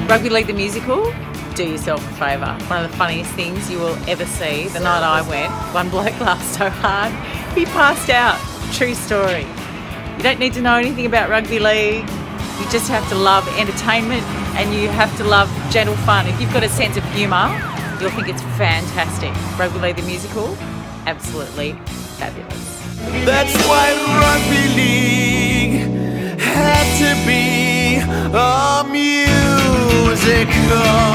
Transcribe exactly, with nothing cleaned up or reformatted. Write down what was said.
Rugby League the musical, do yourself a favour. One of the funniest things you will ever see. The night I went, one bloke laughed so hard, he passed out. True story. You don't need to know anything about rugby league. You just have to love entertainment and you have to love gentle fun. If you've got a sense of humour, you'll think it's fantastic. Rugby League the musical, absolutely fabulous. That's why Rugby League had to be a musical.